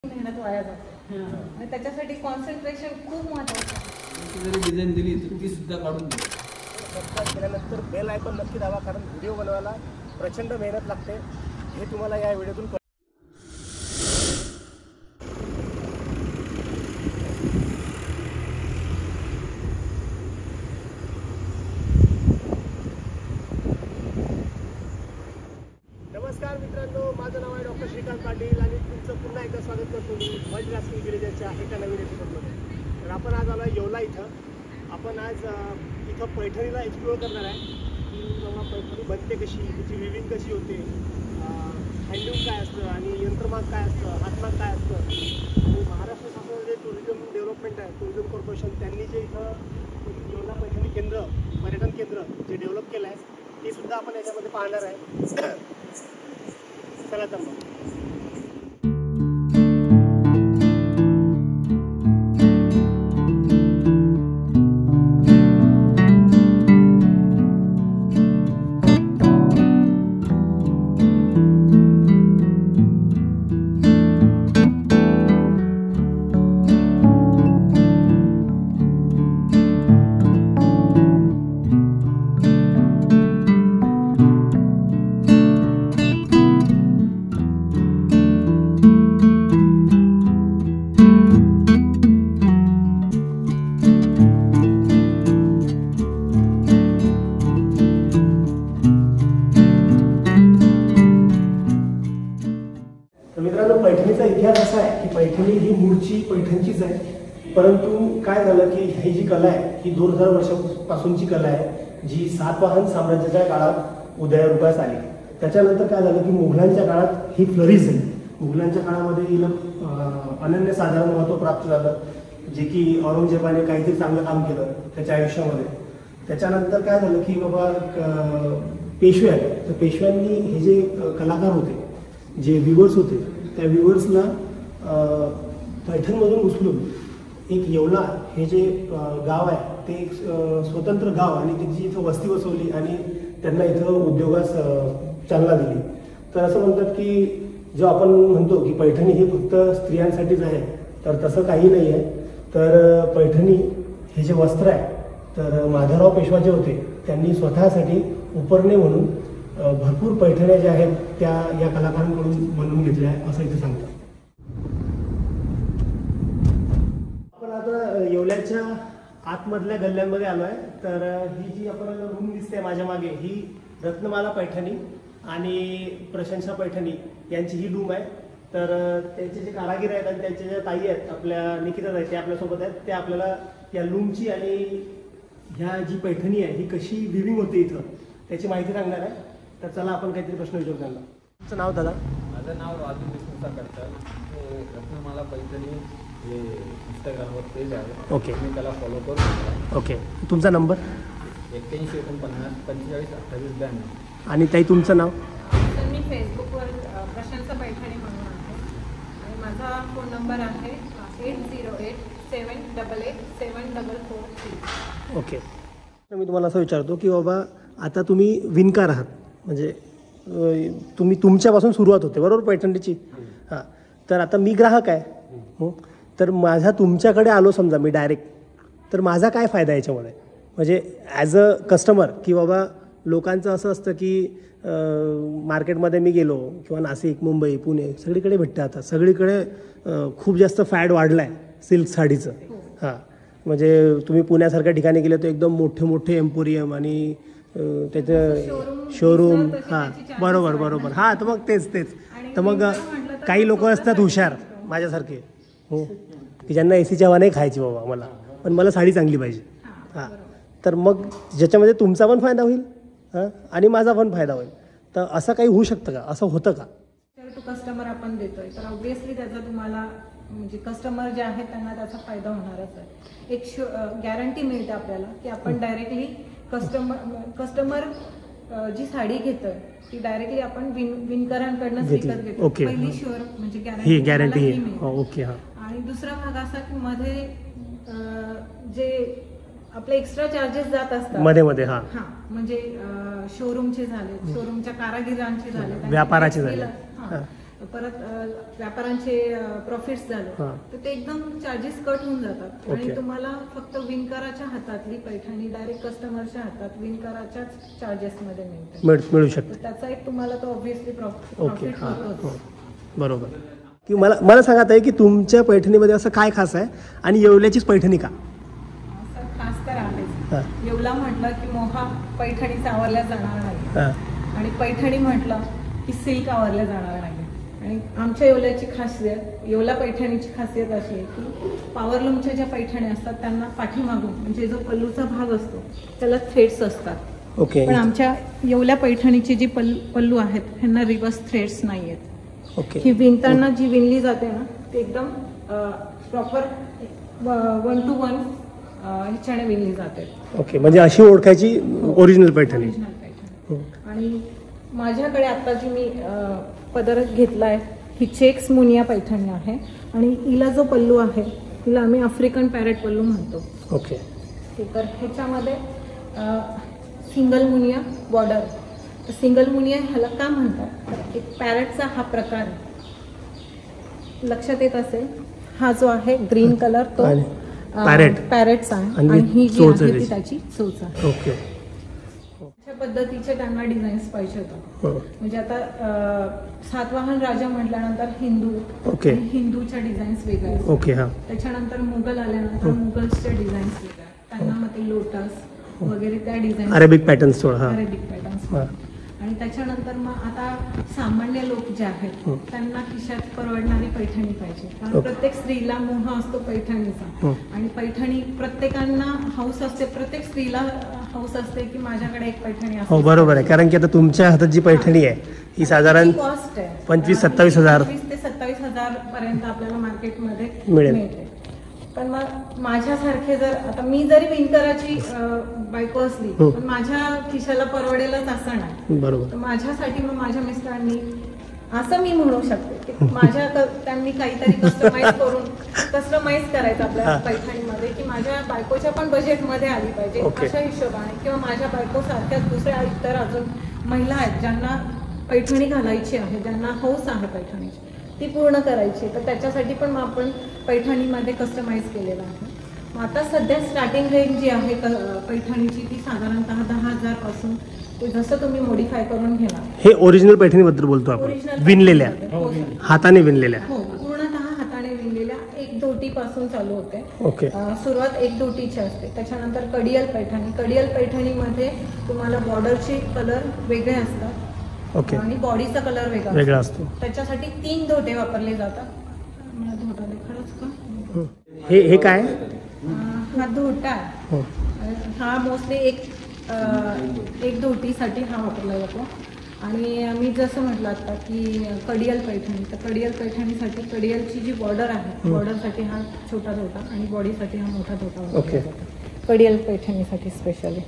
मेहनत वाया जाते आणि त्याच्यासाठी कॉन्सन्ट्रेशन खूप महत्त्वाचं आहे. जरी डिझाईन दिली तर ती सुद्धा काढून दे. सबस्क्राईब केल्यानंतर बेल आयकॉन नक्की दाबा, कारण व्हिडिओ बनवायला प्रचंड मेहनत लागते हे तुम्हाला या व्हिडिओतून नमस्कार मित्रांनो, माझं नाव आहे डॉक्टर श्रीकांत पाटील आणि तुमचं पुन्हा एकदा स्वागत करतो मी मल्टीटास्किंग विलेजरच्या एका नवीन एपिसोडमध्ये. तर आपण आज आलो आहे येवला इथं. आपण आज इथं पैठणीला एक्सप्लोअर करणार आहे की बाबा पैठणी बनते कशी, तिची विविंग कशी होते, हँडलूम काय असतं आणि यंत्रमाग काय असतं, हातमाग काय असतं. आणि महाराष्ट्र शासनाचं जे टुरिझम डेव्हलपमेंट आहे, टुरिझम कॉर्पोरेशन, त्यांनी जे इथं येवला पैठणी केंद्र, पर्यटन केंद्र जे डेव्हलप केलं आहे ते सुद्धा आपण याच्यामध्ये पाहणार आहे. चला तर मग. मित्रांनो, पैठणीचा इतिहास असा आहे की पैठणी ही मूळची पैठणचीच आहे, परंतु काय झालं की ही जी कला आहे ही 2000 वर्षापासूनची कला आहे, जी सातवाहन साम्राज्याच्या काळात उदयारूपास आली. त्याच्यानंतर काय झालं की मुघलांच्या काळात ही फ्लरिश झाली. मुघलांच्या काळामध्ये हिला अनन्यसाधारण महत्त्व प्राप्त झालं, जे की औरंगजेबाने काहीतरी चांगलं काम केलं त्याच्या आयुष्यामध्ये. त्याच्यानंतर काय झालं की बाबा पेशवे आले, तर पेशव्यांनी हे जे कलाकार होते, जे व्ह्युअर्स होते, त्या व्ह्युअर्सला पैठणमधून उचलून एक येवला हे जे गाव आहे ते एक स्वतंत्र गाव आणि त्याची इथं वस्ती बसवली आणि त्यांना इथं उद्योगास चालना दिली. तर असं म्हणतात की जो आपण म्हणतो की पैठणी ही फक्त स्त्रियांसाठीच आहे, तर तसं काही नाही आहे. तर पैठणी हे जे वस्त्र आहे, तर माधवराव पेशवा जे होते त्यांनी स्वतःसाठी उपरणे म्हणून भरपूर पैठण्या ज्या आहेत त्या या कलाकारांकडून बनवून घेतल्या आहे असं इथे सांगतात. आपण आता येवल्याच्या आतमधल्या गल्ल्यांमध्ये आलो आहे. तर ही जी आपल्याला रूम दिसते माझ्या मागे, ही रत्नमाला पैठणी आणि प्रशंसा पैठणी यांची ही रूम आहे. तर त्यांचे जे कारागीर आहेत आणि त्यांच्या ज्या ताई आहेत, आपल्या निकिता ताई, ते आपल्यासोबत आहेत. ते आपल्याला या लूमची आणि ह्या जी पैठणी आहे ही कशी विविंग होते इथं त्याची माहिती सांगणार आहे. तर चला आपण काहीतरी प्रश्न विचारू त्यांना. तुमचं नाव दादा? माझं नाव राजू विष्णू साखरकर. रत्नमाला पैठणी हे इंस्टाग्रामवर पेज आहे. ओके, मी त्याला फॉलो करू. ओके. तुमचा नंबर? 81 49 45 28 92. आणि ताई तुमचं नाव? तर मी फेसबुकवर प्रशंसा पैठणी म्हणून आहे आणि माझा फोन नंबर आहे 8087887443. ओके. तर मी तुम्हाला असं विचारतो की बाबा आता तुम्ही विणकार आहात, म्हणजे तुम्ही तुमच्यापासून सुरुवात होते बरोबर पैठणीची. हां, तर आता मी ग्राहक आहे, तर माझा तुमच्याकडे आलो समजा मी डायरेक्ट, तर माझा काय फायदा याच्यामध्ये, म्हणजे ॲज अ कस्टमर, की बाबा लोकांचं असं असतं की मार्केटमध्ये मी गेलो किंवा नाशिक, मुंबई, पुणे सगळीकडे भेटतं. आता सगळीकडे खूप जास्त फॅड वाढला आहे सिल्क साडीचं. हां, म्हणजे तुम्ही पुण्यासारख्या ठिकाणी गेले तर एकदम मोठे मोठे एम्पोरियम आणि त्याचं शोरूम. हां, बरोबर बरोबर. हां, तर मग तेच. तर मग काही लोक असतात हुशार माझ्यासारखे, हो, की ज्यांना एसीची हवा नाही खायची बाबा मला, पण मला साडी चांगली पाहिजे. हां, तर मग ज्याच्यामध्ये तुमचा पण फायदा होईल हां आणि माझा पण फायदा होईल. तर असं काही होऊ शकतं का, असं होतं का? टू कस्टमर आपण देतोय तर ऑब्व्हियसली त्याचा तुम्हाला म्हणजे कस्टमर जे आहेत त्यांना त्याचा फायदा होणारच आहे. एक गॅरंटी मिळते आपल्याला की आपण डायरेक्टली कस्टमर जी साडी घेतोय ती डायरेक्टली आपण विणकरांकडनं विकत घेतो. पहिली शुअर म्हणजे गॅरंटी. ओके. हां, आणि दुसरा भाग असा की मध्ये जे आपले एक्स्ट्रा चार्जेस जात असतात मध्ये. हां, म्हणजे शोरूमचे झाले, शोरूमच्या कारागिरांचे झाले, व्यापाराचे झाले, परत व्यापाऱ्यांचे प्रॉफिट्स झाले हां. तर ते एकदम चार्जेस कट होऊन जातात आणि ओके. तुम्हाला फक्त विणकराच्या हातातली पैठणी डायरेक्ट कस्टमरच्या हातात विणकराच्याच चार्जेसमध्ये मिळते. मिळू शकते. तर त्याचा एक तुम्हाला तो ऑब्व्हियसली ओके. प्रॉफिट हां होतोच. बरोबर. की मला सांगत आहे की तुमच्या पैठणीमध्ये असं काय खास आहे आणि येवल्याचीच पैठणी का? असं खास तर आहेच. हां येवला म्हटलं की मोहा पैठणीचा आवरल्या जाणार नाही हां आणि पैठणी म्हटलं की सिल्क आवरल्या जाणार नाही. आणि आमच्या येवल्याची खासियत, येवला पैठणीची खासियत अशी आहे की पॉवरलूमच्या ज्या पैठणी असतात त्यांना पाठीमागून म्हणजे जो पल्लूचा भाग असतो त्याला थ्रेड्स असतात. ओके. पण आमच्या येवल्या पैठणीची जी पल्लू आहेत ह्यांना रिवर्स थ्रेड्स नाही आहेत. ओके. ही विणताना जी विणली जाते ना ती एकदम प्रॉपर 1 to 1 ह्याच्याने विणली जाते. ओके. म्हणजे अशी ओळखायची ओरिजिनल पैठणी. ओरिजिनल पैठणी. आणि माझ्याकडे आता जी मी पदर घेतलाय ही चेक्स मुनिया पैठणी आहे आणि हिला जो पल्लू आहे तिला आम्ही आफ्रिकन पॅरेट पल्लू म्हणतो. ओके. तर ह्याच्यामध्ये सिंगल मुनिया बॉर्डर. तर सिंगल मुनिया ह्याला का म्हणतात तर एक पॅरेटचा हा प्रकार आहे. लक्षात येत असेल हा जो आहे ग्रीन कलर तो आणि पॅरेटचा आहे आणि आणि ही जी चोच आहे आहे ती त्याची. त्याची चोच आहे. ओके. अशा पद्धतीचे त्यांना डिझाईन्स पाहिजे होतात. हो. म्हणजे आता सातवाहन राजा म्हटल्यानंतर हिंदू ओके. आणि हिंदूच्या डिझाईन्स वेगळ्या असतात. ओके. हां त्याच्यानंतर मुघल आल्यानंतर मुघल्सच्या डिझाईन्स वेगळ्या. त्यांना मग ते लोटस वगैरे त्या डिझाईन अरेबिक पॅटर्न्स थोडं. हां अरेबिक पॅटर्न्स. हां आणि त्याच्यानंतर मग आता सामान्य लोक जे आहेत त्यांना खिशात परवडणारी पैठणी पाहिजे. कारण ओके. प्रत्येक स्त्रीला मोह असतो पैठणीचा आणि पैठणी प्रत्येकांना हौस असते. प्रत्येक स्त्रीला हौस असते की माझ्याकडे एक पैठणी असते. हो बरोबर आहे. कारण की आता तुमच्या हातात जी पैठणी आहे ही साधारण कॉस्ट आहे 25-27 हजार 25 ते 27 हजार पर्यंत आपल्याला मार्केटमध्ये मिळेल. मिळते. पण मग माझ्यासारखे जर आता मी जरी विणकराची बायको असली पण माझ्या खिशाला परवडेलच असं नाही. बरोबर. तर माझ्यासाठी मग माझ्या मिस्टरांनी असं मी म्हणू शकते की त्यांनी काहीतरी कस्टमाइज करायचं आपल्या पैठणीमध्ये की माझ्या बायकोच्या पण बजेटमध्ये आली पाहिजे अशा हिशोबाने. किंवा माझ्या बायको सारख्याच दुसऱ्या इतर अजून महिला आहेत ज्यांना पैठणी घालायची आहे, ज्यांना हौस आहे पैठणीची ती पूर्ण करायची. तर त्याच्यासाठी पण मग आपण पैठणीमध्ये कस्टमाइज केलेलं आहे. मग आता सध्या स्टार्टिंग रेंज जी आहे पैठणीची ती साधारणतः 10,000 पासून ते जसं तुम्ही मॉडिफाय करून घेणार. हे ओरिजिनल पैठणीबद्दल बोलतो आपण. विणलेल्या हाताने विणलेल्या. हो पूर्णतः हाताने विणलेल्या. एक धोटी पासून चालू होते. ओके. सुरुवात एक धोटीची असते. त्याच्यानंतर कडियल पैठणी. कडियल पैठणीमध्ये तुम्हाला बॉर्डरचे कलर वेगळे असतात. ओके. आणि बॉडीचा कलर वेगळा असतो. त्याच्यासाठी 3 धोटे वापरले जातात. मला धोटा खरंच का हे काय? हा धोटा आहे. हा मोस्टली एक धोटीसाठी हा वापरला जातो. आणि मी जसं म्हटलं आता की कडियल पैठणी. तर कडियल पैठणीसाठी कडियलची जी बॉर्डर आहे बॉर्डरसाठी हा छोटा धोटा आणि बॉडीसाठी हा मोठा धोटा वापरला जातो कडियल पैठणीसाठी स्पेशली.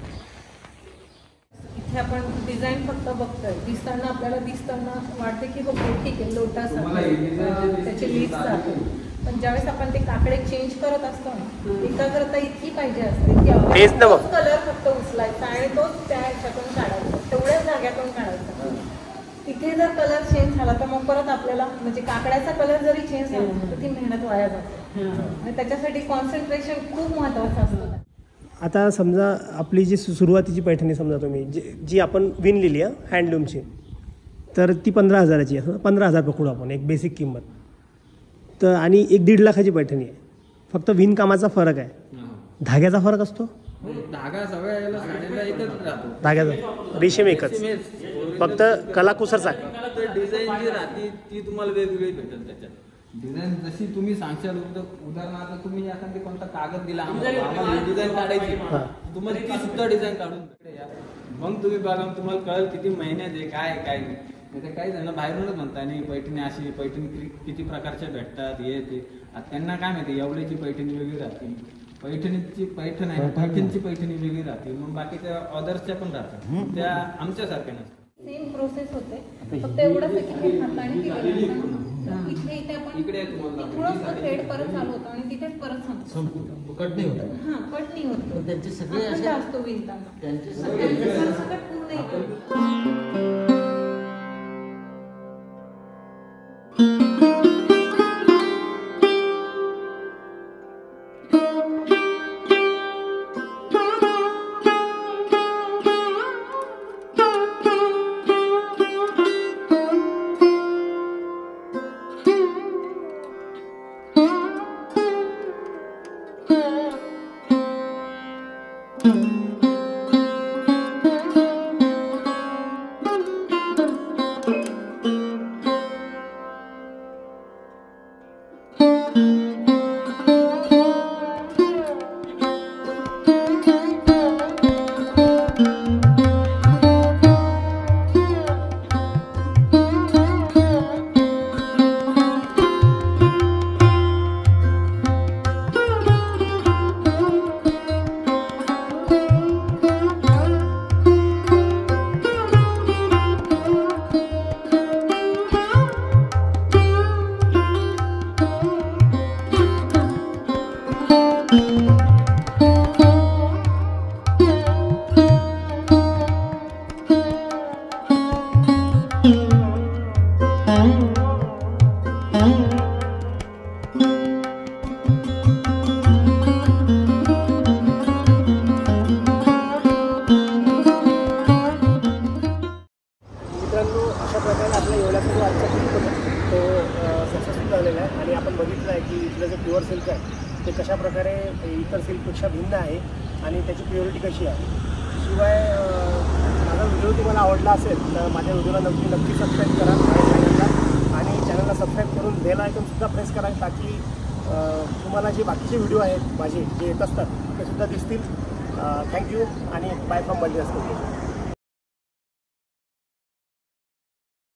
इथे आपण डिझाईन फक्त बघतोय. दिसताना आपल्याला वाटते की ओके ठीक आहे लोटस त्याचे लीड्स जाते. पण ज्यावेळेस आपण ते काकडे चेंज करत असतो ना एकाग्रता इतकी पाहिजे असते की तोच कलर फक्त उचलायचा आणि तोच त्या ह्याच्यातून काढायचा तेवढ्याच जाग्यातून काढायचा. तिथे जर कलर चेंज झाला तर मग परत आपल्याला म्हणजे काकड्याचा कलर जरी चेंज झाला तर ती मेहनत वाया जाते. आणि त्याच्यासाठी कॉन्सन्ट्रेशन खूप महत्त्वाचं असतं. आता समजा आपली जी सुरुवातीची पैठणी समजा तुम्ही जी आपण विणलेली आहे हँडलूमची तर ती 15,000ची आहे. 15,000 पकडू आपण एक बेसिक किंमत. तर आणि एक 1.5 लाखाची पैठणी आहे. फक्त विणकामाचा फरक आहे. धाग्याचा फरक असतो. धागा सगळ्या साडीला एकच राहतो. धाग्याचा रेशीम एकच फक्त कलाकुसरचा. डिझाईन जी राहते ती तुम्हाला वेगवेगळी भेटेल. त्याच्यात डिझाईन जशी तुम्ही सांगशाल उदाहरणार्थ तुम्ही एखादी कोणता कागद दिला आम्हाला डिझाईन काढायची तुम्हाला ती सुद्धा डिझाईन काढून मग तुम्ही बघा तुम्हाला कळेल किती महिन्यात आहे काय नाही. नाही काही जण बाहेरूनच म्हणता नाही पैठणी अशी पैठणी किती प्रकारच्या भेटतात हे ते. त्यांना काय माहिती एवढ्याची पैठणी वेगळी राहते. पैठणीची पैठण आहे पैठणीची पैठणी वेगळी राहते. मग बाकीच्या ऑदर्सच्या पण राहतात त्या आमच्यासारख्या नसतात. सेम प्रोसेस होते फक्त एवढंच आहे की हे हाताने इथे आपण इथूनच थ्रेड परत चालू होतो आणि तिथेच परत कट नाही होत. हां कट नाही होत. त्यांचे सगळे अखंड असतो विणताना. त्यांचे सगळं पूर्ण येतं. मित्रांनो, अशा प्रकारे आपला येवल्याचा जो आजचा ट्रिप होता तो सक्सेसफुल झालेला आहे आणि आपण बघितलं आहे की इथलं जे प्युअर सिल्क आहे ते कशा प्रकारे इतर सिल्कपेक्षा भिन्न आहे आणि त्याची प्युरिटी कशी आहे. शिवाय माझा व्हिडिओ तुम्हाला आवडला असेल तर माझ्या व्हिडिओला नक्की सबस्क्राईब करा माझ्या चॅनलला आणि चॅनलला सबस्क्राईब करून बेल आयकॉनसुद्धा प्रेस करा ताकी तुम्हाला जे बाकीचे व्हिडिओ आहेत माझे जे येत असतात ते सुद्धा दिसतील. थँक्यू आणि बाय फ्रॉम मल्टी असतो.